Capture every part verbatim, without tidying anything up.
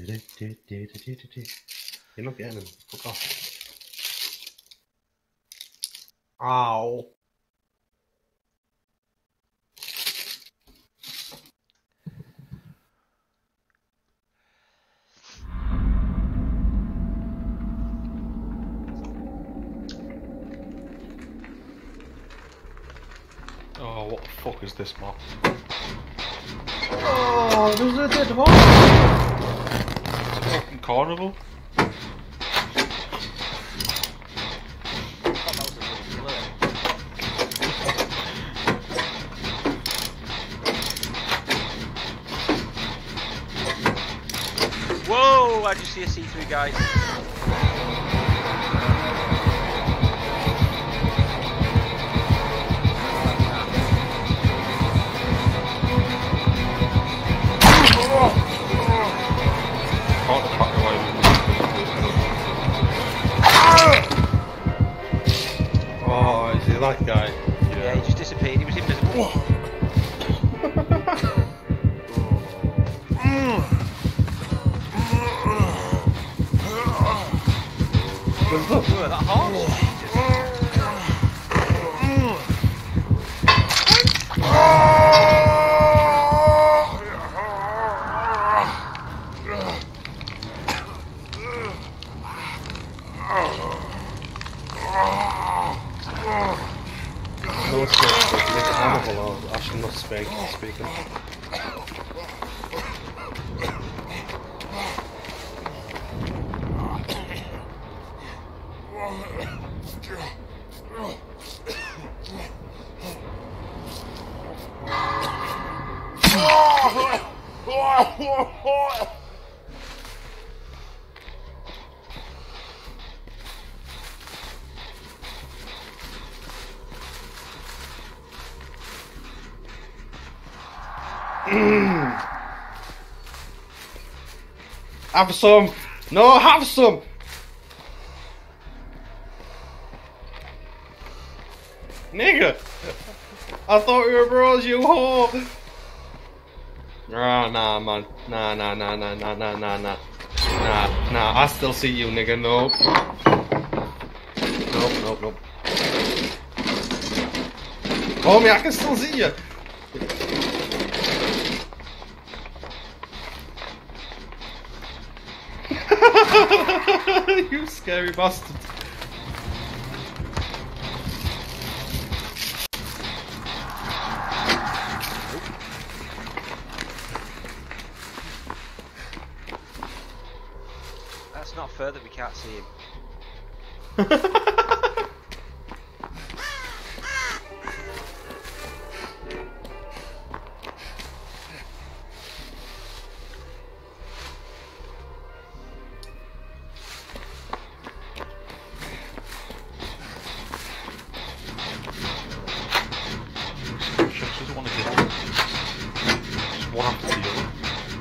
You're not getting him. Fuck off. Ow. Oh, what the fuck is this map? Oh, there's a dead horse! It's a fucking carnival? Whoa! I just see a see-through guy. Oh, is he that guy? Yeah, yeah, he just disappeared. He was invisible. Look, Whoa, that horse. no, it's not. It's like animal. I should not speak. Speaking. Have some! No, have some! Nigga! I thought we were bros, you whore! Oh, nah, man. Nah, nah, nah, nah, nah, nah, nah, nah. Nah, nah, I still see you, nigga. Nope. Nope, nope, nope. Homie, I can still see you! You scary bastard. That's not fair that we can't see him. What happened to you?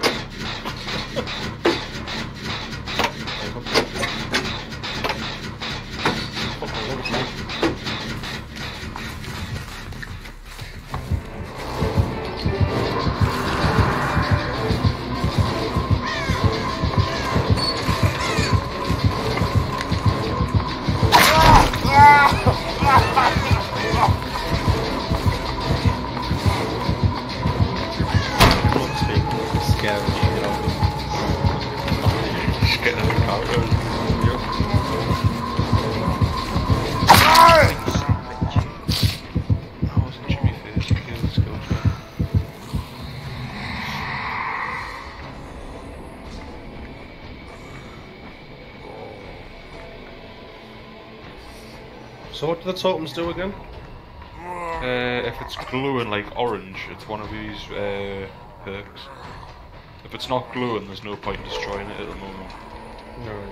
So what do the totems do again? Uh, if it's glowing like orange, it's one of these uh, perks. If it's not glowing, there's no point destroying it at the moment. No.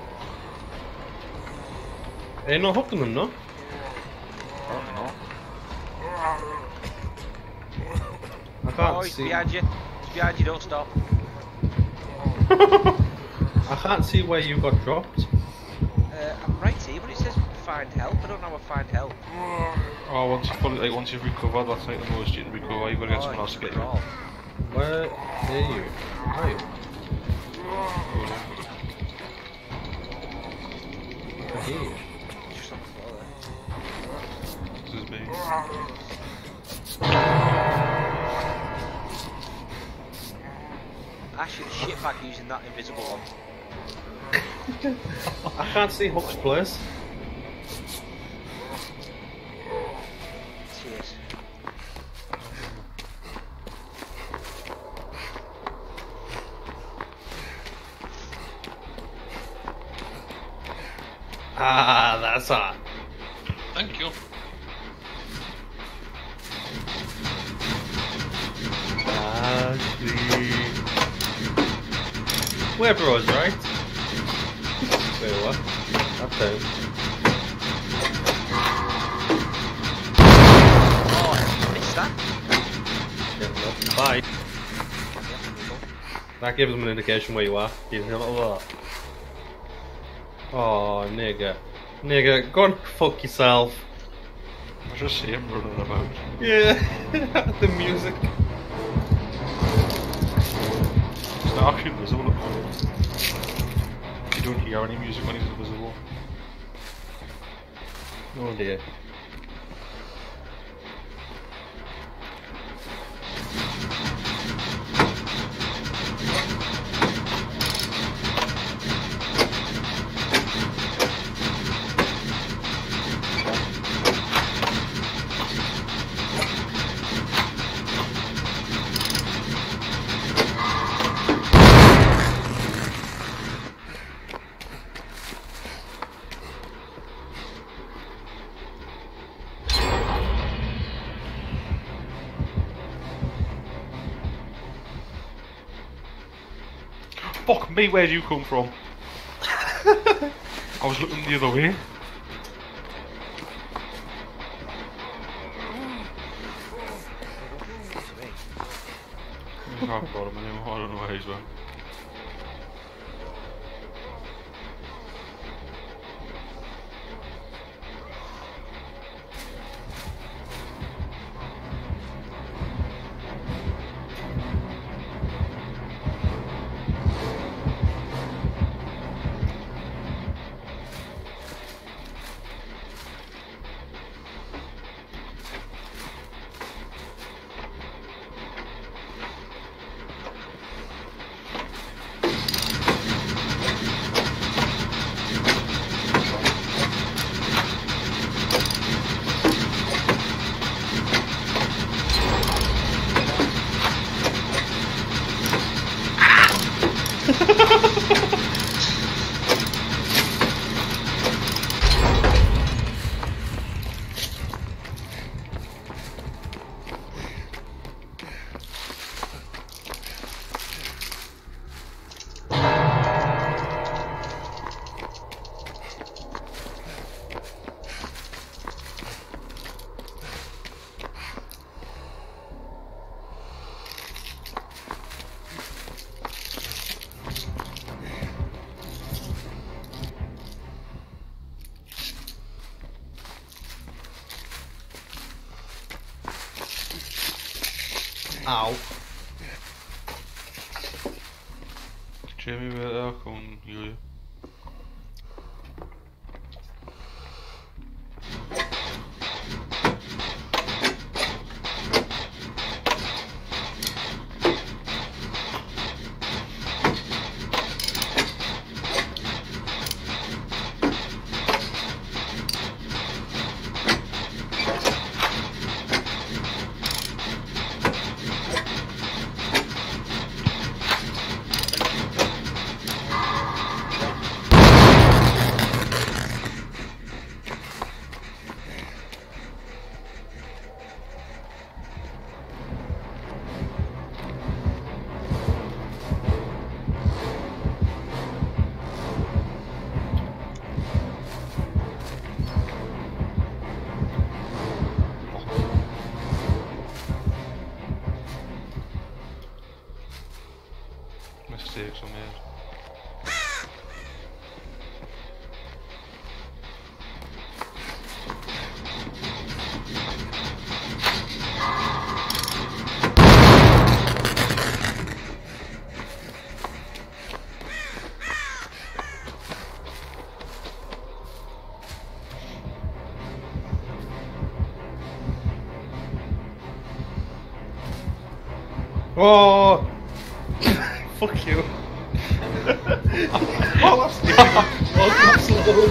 Ain't no hooking them, no? Apparently not. I can't Oh, he's see. behind you. He's behind you, don't stop. I can't see where you got dropped. Uh, I'm right here, but it says find help. I don't know how to find help. Oh, once you fully, like once you've recovered, that's like the most you can recover. You've got to get Oh, someone else to get you. withdraw. Where are you? Are you? in that invisible one. I can't see Hook's place. Cheers. Ah, that's hot. Thank you. Ah, sweet. We're bros, right? Wait, what? Okay. Oh, I missed that. Yeah, no. Bye. That gives them an indication where you are. Gives them a lot. Oh, nigga. Nigga, go and fuck yourself. I just see him running about. Yeah, the music. It's not actually invisible at the moment. You don't hear any music when he's invisible. Oh dear. Fuck me, where'd you come from? I was looking the other way. I've got him anymore, I don't know where he's went. Ow. Jamie, where er kon jullie? Mistakes are made. Oh! Fuck you. Oh, that's difficult. Oh, that's slow.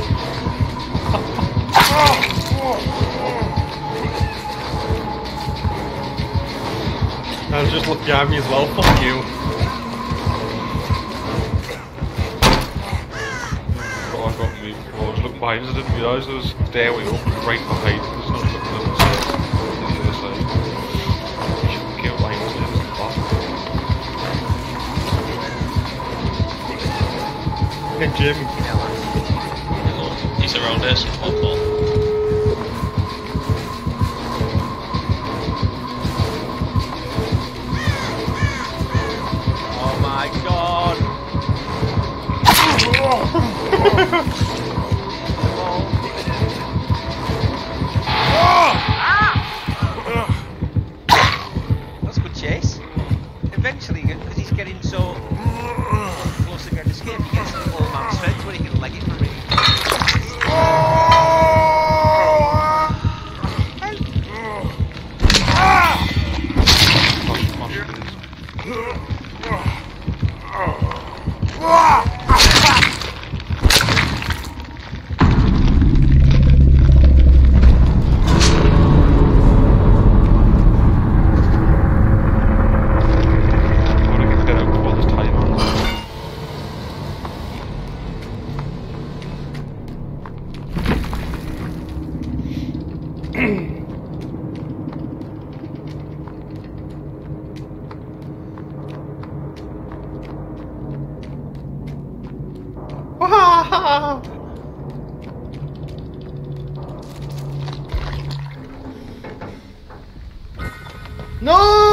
I'll just look behind me as well, fuck you. Oh, I got me. I was looking behind us, I didn't realise there was stairway up right behind us. There's not looking at the side. The other side. You should get behind us, there's the back. Hey, Jim. He's around here, some football. Oh my god! That's a good chase. Eventually, because he's getting so close to getting escape, he gets to the full man's strength where he can leg it for really. No!